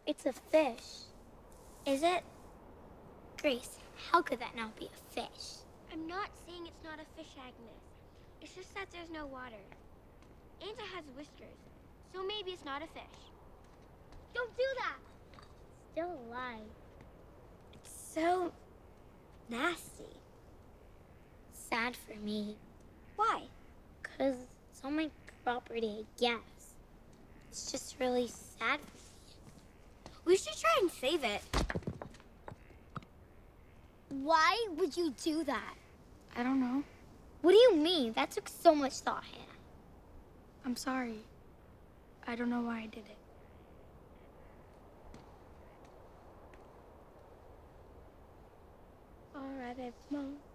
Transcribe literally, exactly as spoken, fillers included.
It's a fish. Is it? Grace, how could that not be a fish? I'm not saying it's not a fish, Agnes. It's just that there's no water. And it has whiskers, so maybe it's not a fish. Don't do that! Still alive. It's so nasty. Sad for me. Why? Because it's on my property, I guess. It's just really sad for me. We should try and save it. Why would you do that? I don't know. What do you mean? That took so much thought, Hannah. I'm sorry. I don't know why I did it. All right, babe, Mom.